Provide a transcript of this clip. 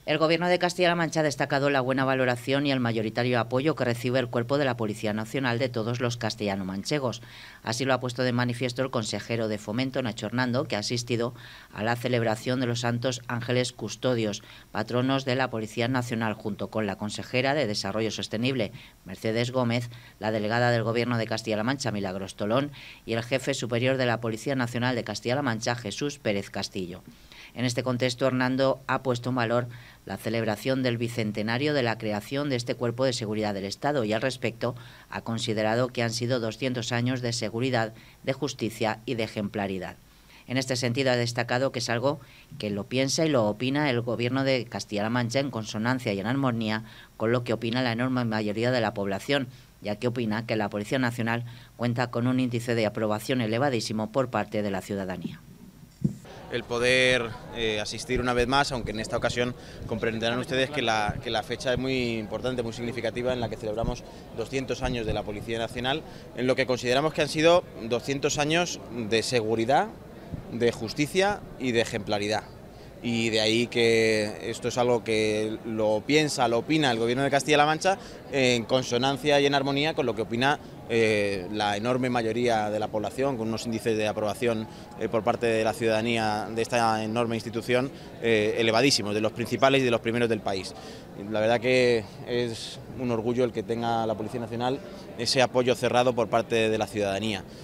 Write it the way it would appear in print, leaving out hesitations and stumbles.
El Gobierno de Castilla-La Mancha ha destacado la buena valoración y el mayoritario apoyo que recibe el Cuerpo de la Policía Nacional de todos los castellano-manchegos. Así lo ha puesto de manifiesto el consejero de Fomento, Nacho Hernando, que ha asistido a la celebración de los Santos Ángeles Custodios, patronos de la Policía Nacional, junto con la consejera de Desarrollo Sostenible, Mercedes Gómez, la delegada del Gobierno de Castilla-La Mancha, Milagros Tolón, y el jefe superior de la Policía Nacional de Castilla-La Mancha, Jesús Pérez Castillo. En este contexto, Hernando ha puesto en valor la celebración del bicentenario de la creación de este Cuerpo de Seguridad del Estado y al respecto ha considerado que han sido 200 años de seguridad, de justicia y de ejemplaridad. En este sentido ha destacado que es algo que lo piensa y lo opina el Gobierno de Castilla-La Mancha en consonancia y en armonía con lo que opina la enorme mayoría de la población, ya que opina que la Policía Nacional cuenta con un índice de aprobación elevadísimo por parte de la ciudadanía. El poder asistir una vez más, aunque en esta ocasión comprenderán ustedes que la fecha es muy importante, muy significativa, en la que celebramos 200 años de la Policía Nacional, en lo que consideramos que han sido 200 años de seguridad, de justicia y de ejemplaridad. Y de ahí que esto es algo que lo piensa, lo opina el Gobierno de Castilla-La Mancha en consonancia y en armonía con lo que opina la enorme mayoría de la población, con unos índices de aprobación por parte de la ciudadanía de esta enorme institución elevadísimos, de los principales y de los primeros del país. La verdad que es un orgullo el que tenga la Policía Nacional ese apoyo cerrado por parte de la ciudadanía.